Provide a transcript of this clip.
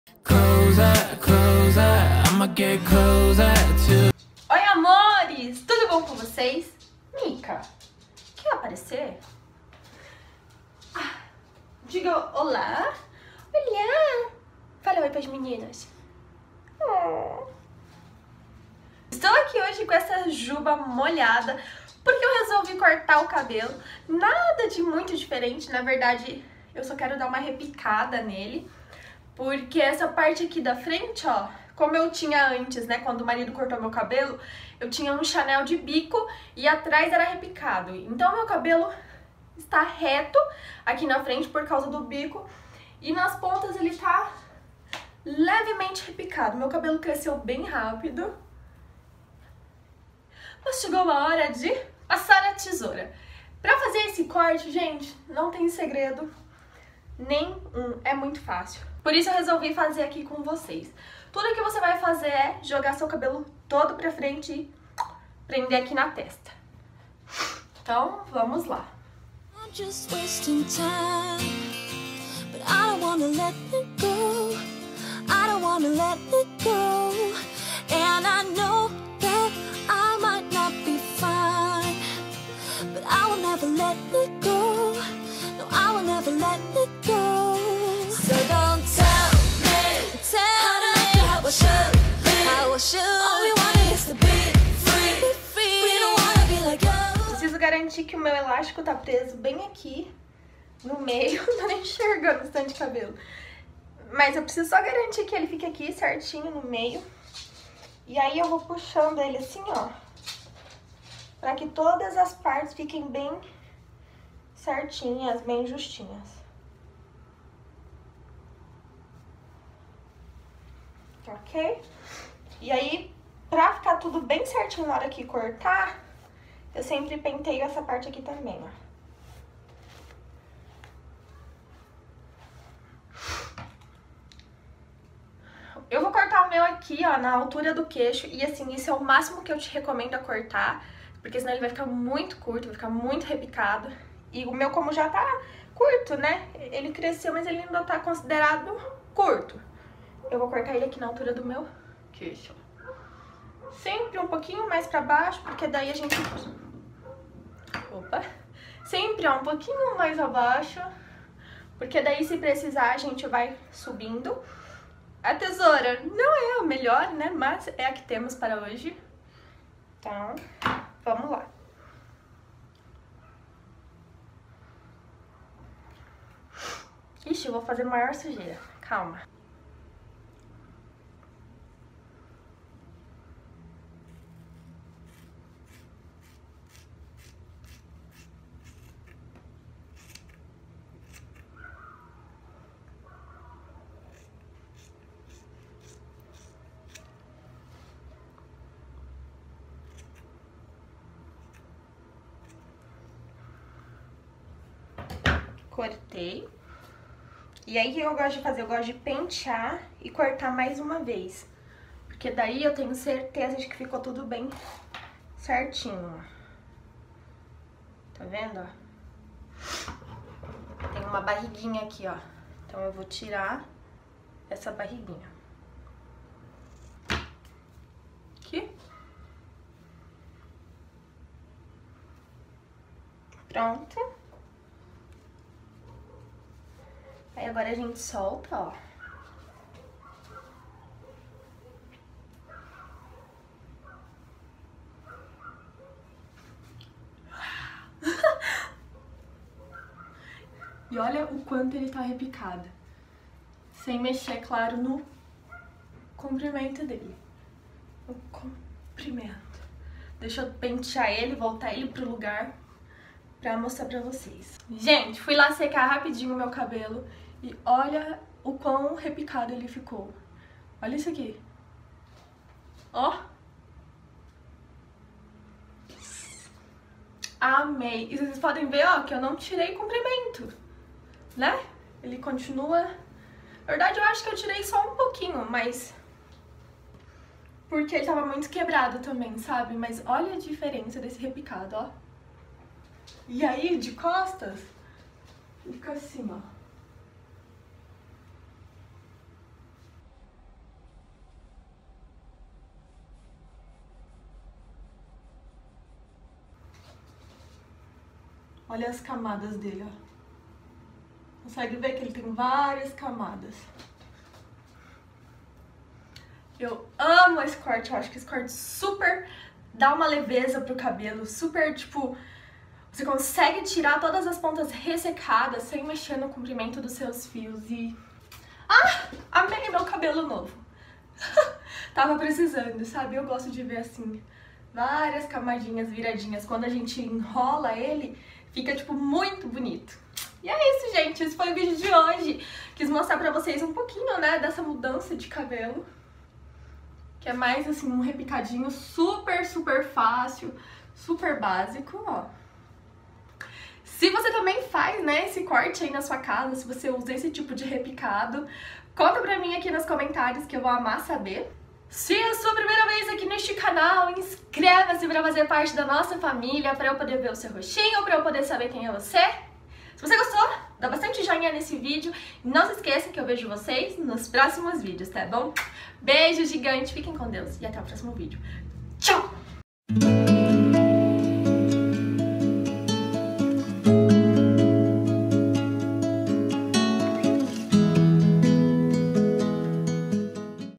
Oi, amores! Tudo bom com vocês? Mica, quer aparecer? Diga olá. Olá! Fala oi pras meninas. Estou aqui hoje com essa juba molhada porque eu resolvi cortar o cabelo. Nada de muito diferente, na verdade eu só quero dar uma repicada nele. Porque essa parte aqui da frente, ó, como eu tinha antes, né, quando o marido cortou meu cabelo, eu tinha um Chanel de bico e atrás era repicado. Então meu cabelo está reto aqui na frente por causa do bico e nas pontas ele tá levemente repicado. Meu cabelo cresceu bem rápido. Mas chegou a hora de passar a tesoura. Pra fazer esse corte, gente, não tem segredo nenhum, é muito fácil. Por isso eu resolvi fazer aqui com vocês. Tudo que você vai fazer é jogar seu cabelo todo pra frente e prender aqui na testa. Então, vamos lá. I'm just wasting time, but I don't wanna let it go. I don't wanna let it go. And I know that I might not be fine, but I will never let it go. No, I will never let it go. So don't tell me how I should be. How I should. All we want is to be free. Be free. We don't wanna be like you. Preciso garantir que o meu elástico tá preso bem aqui no meio. Não tô nem enxergando esse tanto de cabelo. Mas eu preciso só garantir que ele fique aqui certinho no meio. E aí eu vou puxando ele assim, ó, pra que todas as partes fiquem bem certinhas, bem justinhas. Ok? E aí, pra ficar tudo bem certinho na hora que cortar, eu sempre penteio essa parte aqui também, ó. Eu vou cortar o meu aqui, ó, na altura do queixo. E assim, isso é o máximo que eu te recomendo a cortar, porque senão ele vai ficar muito curto, vai ficar muito repicado. E o meu, como já tá curto, né? Ele cresceu, mas ele ainda tá considerado curto. Eu vou cortar ele aqui na altura do meu queixo. Sempre um pouquinho mais pra baixo, porque daí a gente... Opa! Sempre, ó, um pouquinho mais abaixo, porque daí se precisar a gente vai subindo. A tesoura não é a melhor, né? Mas é a que temos para hoje. Então, vamos lá. Ixi, eu vou fazer maior sujeira. Calma. Cortei. E aí, o que eu gosto de fazer? Eu gosto de pentear e cortar mais uma vez. Porque daí eu tenho certeza de que ficou tudo bem certinho. Tá vendo, ó? Tem uma barriguinha aqui, ó. Então eu vou tirar essa barriguinha. Aqui. Pronto. Aí agora a gente solta, ó. E olha o quanto ele tá repicado. Sem mexer, claro, no comprimento dele. O comprimento. Deixa eu pentear ele, voltar ele pro lugar pra mostrar pra vocês. Gente, fui lá secar rapidinho o meu cabelo e olha o quão repicado ele ficou. Olha isso aqui. Ó. Amei. E vocês podem ver, ó, que eu não tirei comprimento, né? Ele continua... Na verdade, eu acho que eu tirei só um pouquinho, mas... Porque ele tava muito quebrado também, sabe? Mas olha a diferença desse repicado, ó. E aí, de costas, fica assim, ó. Olha as camadas dele, ó. Consegue ver que ele tem várias camadas. Eu amo esse corte, eu acho que esse corte super dá uma leveza pro cabelo, super, tipo, você consegue tirar todas as pontas ressecadas sem mexer no comprimento dos seus fios e... Ah! Amei meu cabelo novo! Tava precisando, sabe? Eu gosto de ver assim, várias camadinhas viradinhas. Quando a gente enrola ele, fica, tipo, muito bonito. E é isso, gente. Esse foi o vídeo de hoje. Quis mostrar pra vocês um pouquinho, né, dessa mudança de cabelo. Que é mais, assim, um repicadinho super, super fácil, super básico, ó. Se você também faz, né, esse corte aí na sua casa, se você usa esse tipo de repicado, conta pra mim aqui nos comentários que eu vou amar saber. Se é a sua primeira vez aqui neste canal, inscreva-se pra fazer parte da nossa família, pra eu poder ver o seu rostinho, pra eu poder saber quem é você. Se você gostou, dá bastante joinha nesse vídeo. E não se esqueça que eu vejo vocês nos próximos vídeos, tá bom? Beijo gigante, fiquem com Deus e até o próximo vídeo. Tchau!